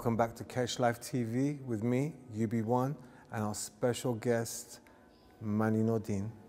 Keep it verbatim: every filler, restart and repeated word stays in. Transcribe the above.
Welcome back to KESH Live T V with me, U B one, and our special guest, Manny Nordine.